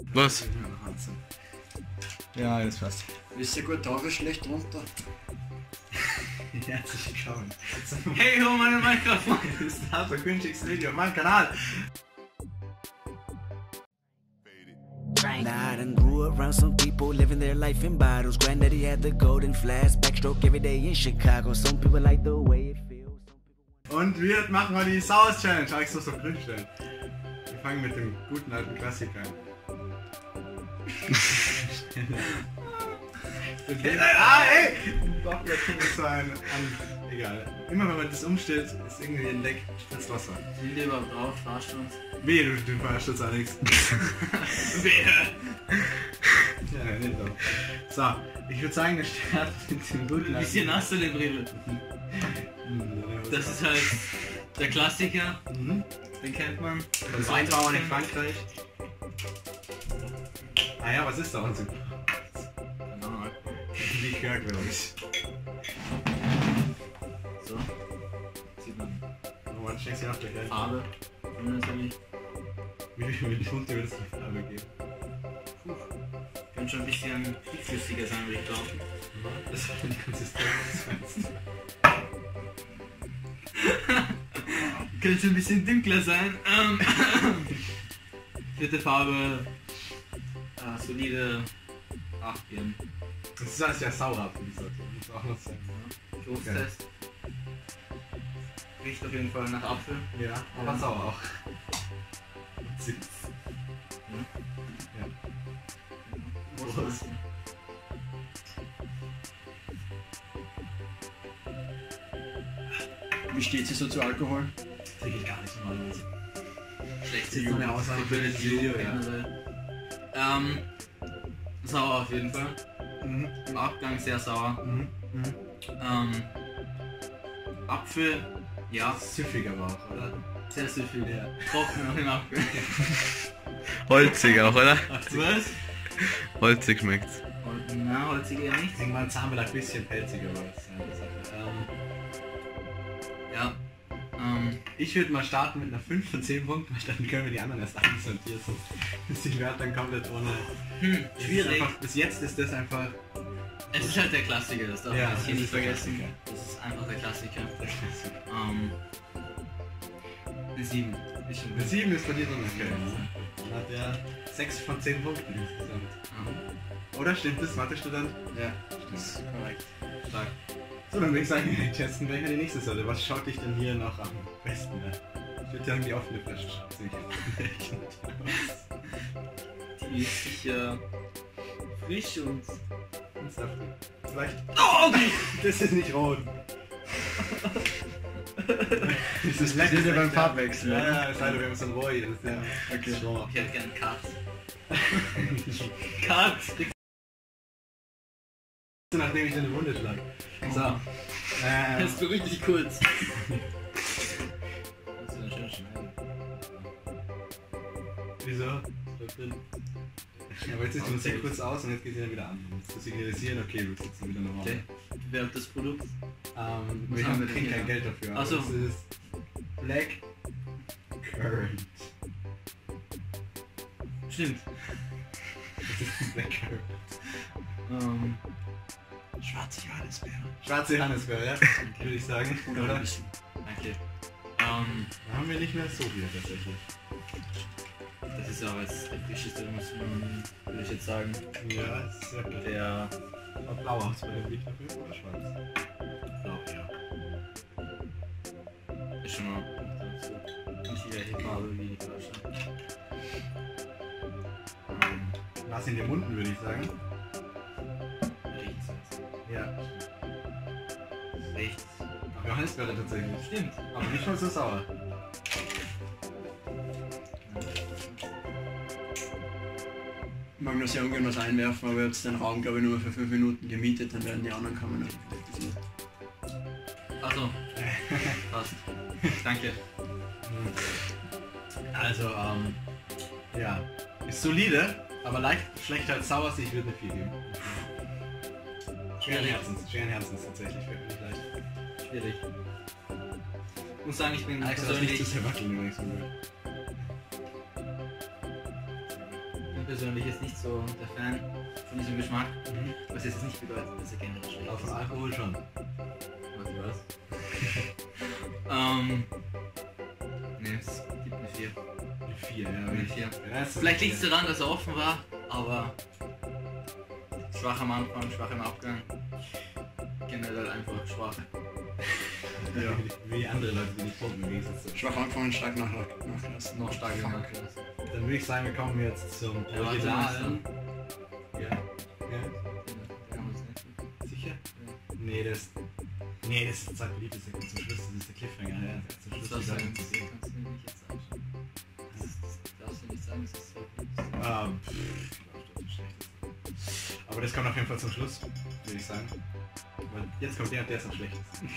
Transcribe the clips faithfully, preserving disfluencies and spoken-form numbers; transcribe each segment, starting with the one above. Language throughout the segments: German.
Was? Ja, das passt. Ist ja gut, Tage schlecht runter. Herzlich willkommen. Hey ho, meine Minecraft-Freunde! Das ist das allerkünftigste Video auf meinem Kanal. Nah, I done grew around some people living their life in bottles. Granddaddy had the golden flask, backstroke every day in Chicago. Some people like the way it feels. Und wir machen heute die Sauce Challenge. Habe ich so so drin stellen. Wir fangen mit dem guten alten Klassiker an. Ah, ey! Doch, wir kriegen so ein. An, egal. Immer wenn man das umstellt, ist irgendwie ein Leck, spritzt Wasser. Sind wir überhaupt drauf? Verarscht uns? Wehe, du, du verarschst uns, Alex. Wehe! Ja, nicht so. So, ich würde sagen, wir starten mit dem guten Ein bisschen nass in den Brille. Das ist halt der Klassiker. Mhm. Den kennt man. Das Weinbauern in Frankreich. Ah ja, was ist da unten? Wie Kirk, glaube ich. So. Sieht man. Oh, man steckst hier auf der Geld. Farbe. Natürlich. Wie viel Punkte würdest du die Farbe geben? Puh. Könnte schon ein bisschen flüssiger sein, würde ich glauben. Das war die Konsistenz. Könnte ein bisschen dunkler sein. Ähm. Vierte Farbe. Äh, solide acht geben. Das ist alles ja sauer, wie gesagt. Das muss auch noch sein. Geruchstest. Riecht auf jeden Fall nach Apfel. Ja, aber Ja. sauer auch. Zimt. Hm? Ja. Prost. Wie steht sie so zu Alkohol? Trinke ich gar nicht normalerweise. Schlechte Sieht man ja aus, aber für das Video, ja. Ähm, sauer auf jeden Fall. Mhm. Im Abgang sehr sauer. Mhm. Mhm. Ähm, Apfel, ja, Süffig aber auch, oder? sehr süffig. Ja. Trocken auch im Abgang. Holzig auch, oder? Was? Holzig schmeckt's. Na, holzig eher nicht. Irgendwann Zahnbelag ein bisschen pelziger, aber das ist eine Sache. Ähm, Ja. Ähm, ich würde mal starten mit einer fünf von zehn Punkten, weil dann können wir die anderen erst einsortieren. Sonst ist die Wert dann komplett ohne. hm, Es ist schwierig. einfach, bis jetzt ist das einfach Es ist halt der Klassiker, das darf Ja, man jetzt hier es nicht ist der vergessen. Klassiker. Das ist einfach der Klassiker. der Klassiker. Ähm, eine sieben. Ist schon Eine sieben ist bei dir drin, okay. Dann hat er sechs von zehn Punkten insgesamt. Ja. Oder stimmt das, Mathe-Student? Ja, das ist korrekt. Stark. So, dann würde ich sagen, wir testen gleich mal die nächste Sorte. Was schaut dich denn hier noch am besten an? Ich würde sagen, die offene Flasche schaut sich Die ist sicher frisch und... und saftig. Vielleicht. Oh! Das ist nicht rot. Das ist lecker. Wir sind ja beim Farbwechsel. Ja, ja, es sei denn, wir haben so ein Roy. Das ist ja. Okay. Schon. Ich hätte gerne einen Cut. Cut! Nachdem ich eine Wunde schlag. So. Ähm, Das ist so richtig kurz. Das ist schön schneiden. wieso? Was denn? Ja, aber jetzt ist die Musik kurz aus und jetzt geht sie dann wieder an. Um zu signalisieren, okay, du sitzt dann wieder normal. Okay. Bewerbt das Produkt. Ähm, Was wir haben haben wir denn kriegen hier? kein Geld dafür. Ach so. Das ist Black Currant. Stimmt. Das ist Black Currant. Ähm, Schwarze Johannisbeere. Schwarze Johannisbeere, ja? Würde ich sagen. Oder Oder? ein bisschen. danke. Ähm, Da haben wir nicht mehr so viel tatsächlich. das ist aber jetzt der frischeste, muss man, würde ich jetzt sagen. Ja, das ist ja gut. Der Aber blau aus bei dem Licht dafür oder schwarz? Blau, ja. Ist schon mal so nicht die gleiche Farbe wie die Flasche. Ähm, Lass in den Munden, würde ich sagen. riecht's jetzt. Ja. Riecht's. Ach, Johannisbeere tatsächlich. Stimmt. Aber nicht mal so sauer. Ich mag noch sehr ungern was einwerfen, aber jetzt den Raum, glaube ich, nur für fünf Minuten gemietet, dann werden die anderen kommen. Achso. Passt. Danke. Also, ähm, ja. Ist solide, aber leicht schlechter als sauer, ich würde eine vier geben. Schweren Herzens, schweren Herzens tatsächlich, fällt mir nicht leicht. Schwierig. Ich muss sagen, ich bin Alex, das nicht persönlich, zu sehr wackeln, wenn ich so will. bin persönlich jetzt nicht so der Fan von diesem Geschmack. Mhm. Was jetzt nicht bedeutet, dass er generell schlecht Aber ist. von Alkohol schon. Was was? ähm. Ne, es gibt eine vier. Eine vier, ja. Eine vier. Ja, das ist Vielleicht eine liegt es daran, dass er offen war, aber schwach am Anfang, schwach im Abgang. Generell einfach schwach. Ja. Wie andere Leute, die nicht pumpen, wie gesagt. Schwach angefangen, stark nach, nachlassen. Noch stärker Fuck. nachgelassen. Dann würde ich sagen, wir kommen jetzt zum Ja, warte, Originalen. Ja. Ja. Da kann man es nicht. Sicher? Nee, das. Nee, das ist Zeit beliebt, das ist ja zum Schluss, das ist der Cliffhanger, ja. Zum Schluss Das die darfst Leute du interessiert. kannst du mir nicht jetzt anschauen. Das, ist, das darfst du nicht sagen, das ist so gut. Ah, pff, ich glaub, das ist schlecht. Aber das kommt auf jeden Fall zum Schluss, würde ich sagen. Weil jetzt kommt der und der ist am schlechtesten.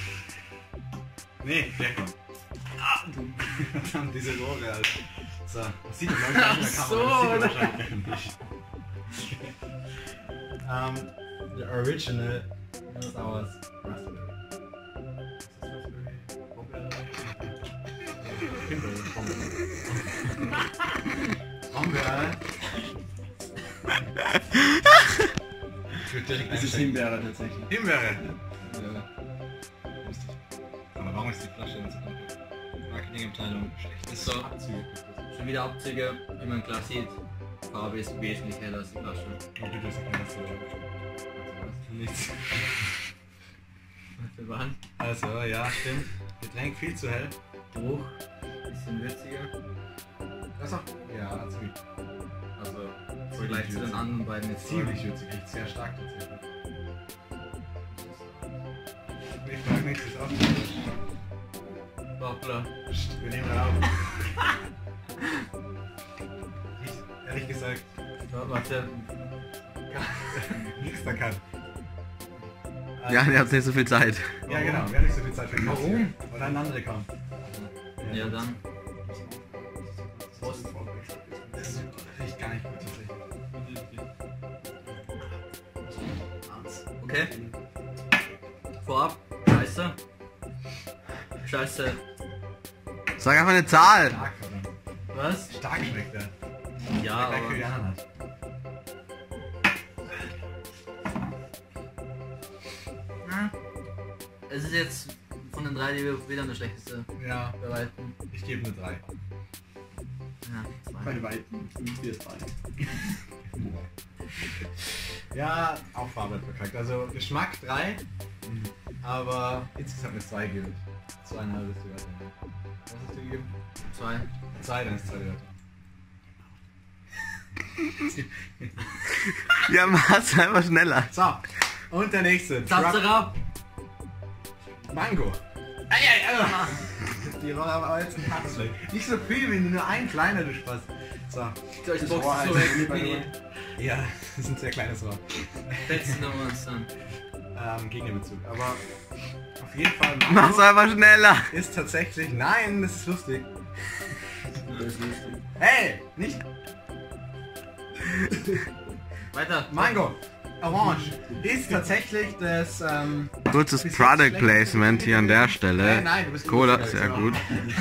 Nee, der kommt. Ah, du. Verdammt, diese Rohre, Alter. So, das sieht man Leute nicht in der Ach Kamera, so, das sieht man oder? wahrscheinlich nicht. um, the original sour raspberry. Ist das Raspberry? Himbeere. Himbeere. Ich würde direkt Das ist einsteigen. Himbeere tatsächlich. Himbeere. Ja. Aber warum ist die Flasche denn so kaputt? Marketingabteilung schlecht. Ist so. Abzüge. Schon wieder Abzüge, wie man klar sieht. Farbe ist wesentlich heller als die Flasche. Oh, bitte, das kann das so. Nichts. Wir waren Also, ja, stimmt. Getränk viel zu hell. Geruch, bisschen würziger. Das auch. Ja, Azubi. Also im Vergleich zu den anderen beiden jetzt Ziemlich würzig, echt sehr stark tatsächlich. Ich frage nichts, ist auch. Hoppla. Psst, wir nehmen auf. Ich, ehrlich gesagt, So, warte. nichts da kann. Ja, ihr habt nicht so viel Zeit. Ja, genau, wir haben nicht so viel Zeit für den Kaffee. Warum? Oder ein anderer kommt. Ja, dann. Prost. Das riecht gar nicht gut tatsächlich. Okay. Vorab. Scheiße. Scheiße. Sag einfach eine Zahl. Stark, verdammt. Was? Stark schmeckt der. Ja, Schmeckt wie die aber. Ananas. Na, es ist jetzt von den drei, die wir wieder der schlechteste Ja, bei weitem. ich gebe eine drei. Ja, zwei. Bei weitem sind wir es beide. Ja, auch Farbe verkackt. Also Geschmack drei, aber insgesamt eine zwei gebe ich. Zweieinhalb ist die Werte. Was hast du gegeben? Zwei. Zwei, dann ist zwei die Werte. Ja, mach's einfach schneller. So, und der nächste. Satz ab! Mango. Ei, ei, ei. Die Rolle aber jetzt ein Herz weg. Nicht so viel, wenn nur ein kleiner, du Spaß. So. Soll ich Das Box Rohr so halt weg? bei Nee, nur- Ja, das ist ein sehr kleines Rohr. setzen wir uns dann. Ähm, Gegnerbezug. Aber auf jeden Fall Mach's Mango einfach schneller. ist tatsächlich. Nein, das ist lustig. Das ist lustig. Hey, nicht Weiter. Mango. Orange ist tatsächlich das. Ähm, Kurzes bis jetzt Product schlechteste Placement hier an der Nein, Stelle. nein, du bist Cola, lustig, sehr also. gut.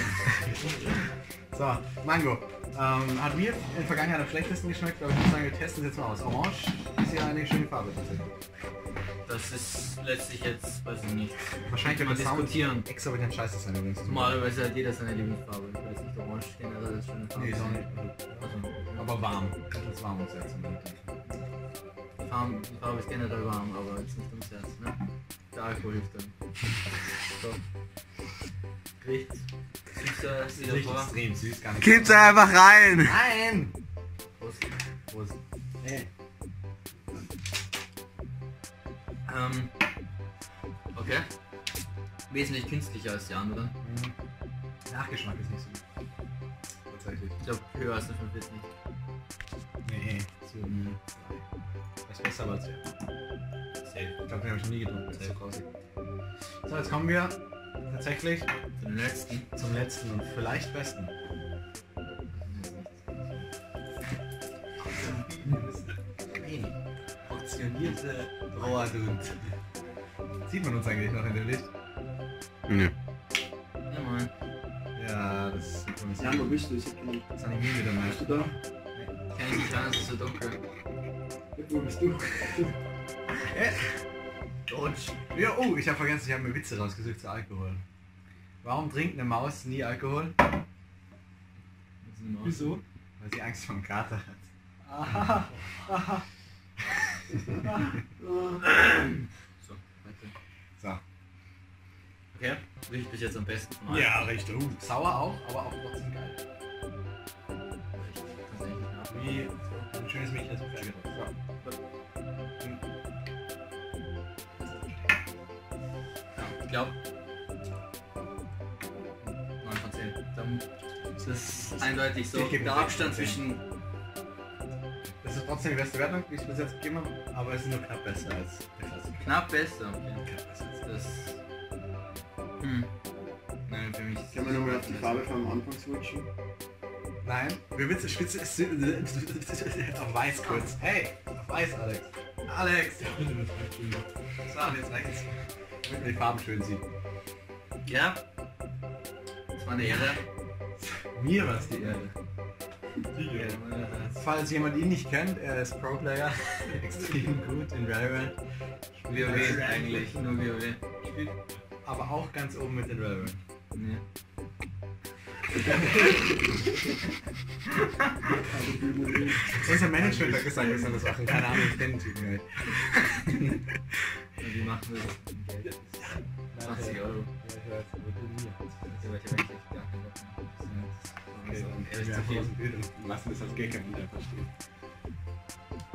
So, Mango. Ähm, hat mir in der Vergangenheit am schlechtesten geschmeckt, aber ich muss sagen, wir testen es jetzt mal aus. Orange ist ja eine schöne Farbe tatsächlich. Das ist letztlich jetzt, weiß ich nicht. Wahrscheinlich Kann man wird der Sound diskutieren. exorbitant scheiße sein übrigens. Normalerweise hat jeder seine Lieblingsfarbe. Ich weiß nicht, Orange generell ist schöne Farbe. Nee, ist auch nicht. Also, Aber warm. Das ist warm ums Herz. die, Farbe, die Farbe ist generell warm, aber jetzt nicht ums Herz. Ne? Der Alkohol hilft dann. So. Riecht süßer, Das wieder riecht vor. extrem süß, gar nicht. Gib's einfach rein. Nein! Prost. Prost. Hey. Ähm, okay. Wesentlich künstlicher als die anderen. Mhm. Nachgeschmack ist nicht so gut. Tatsächlich. Ich glaube, höher als eine fünf ist nicht. Nee, so ein. Das ist besser als wir. Safe. Ich glaube, den habe ich noch nie getrunken. Das ist so grausig. So, jetzt kommen wir tatsächlich Zu den letzten. zum letzten und vielleicht besten. Portionierte Brauerdund. Sieht man uns eigentlich noch in dem Licht? Nö. Ja, Mann. Ja, das sieht man nicht. Ja, wo bist du? Ich hab keine- Das animieren wir dann mal. Bist du da? Okay. kann ich nicht hören, es ist so dunkel. Wo bist du? Und, ja, oh, ich habe vergessen, ich habe mir Witze rausgesucht zu Alkohol. Warum trinkt eine Maus nie Alkohol? Wieso? Weil sie Angst vor dem Kater hat. Aha. Aha. So, weiter. So. Okay, riecht bis jetzt am besten von allen. Ja, richtig. Uh, sauer auch, aber auch trotzdem geil. Ich kann's eigentlich nicht nach. Wie ein schönes Mädchen, das Pferd. Ich glaube neun von zehn. Dann ist das eindeutig so. Ich gebe Der mir Abstand zehn. zwischen. Das ist trotzdem die beste Wertung, die ich bis jetzt gegeben habe, aber es ist nur knapp besser als der Klassiker. Knapp besser. Okay. Knapp besser als Das. Hm. Nein, für mich. ist Können wir nochmal auf die Farbe vom Anfang switchen? Nein, wir witzen, spitze ist auf weiß kurz. Hey, auf weiß, Alex. Alex! So, jetzt reicht's. Damit man die Farben schön sieht. Ja. Das war eine Ehre. Mir war es die Ehre. Ja, Falls jemand ihn nicht kennt, er ist Pro-Player, extrem gut in Valorant, WoW eigentlich, nur WoW. spielt aber auch ganz oben mit den Valorant. Nee. Unser Management hat gesagt, wir sollen das machen, keine Ahnung, ich kenne den Typen nicht. Und wie machen wir das? zwanzig Euro. Ja, weil ich hab eigentlich echt gar keinen Bock mehr. Okay, Also, dann ehrlich wir zu einfach viel. aus dem Bild und lassen das als Gag am Ende verstehen.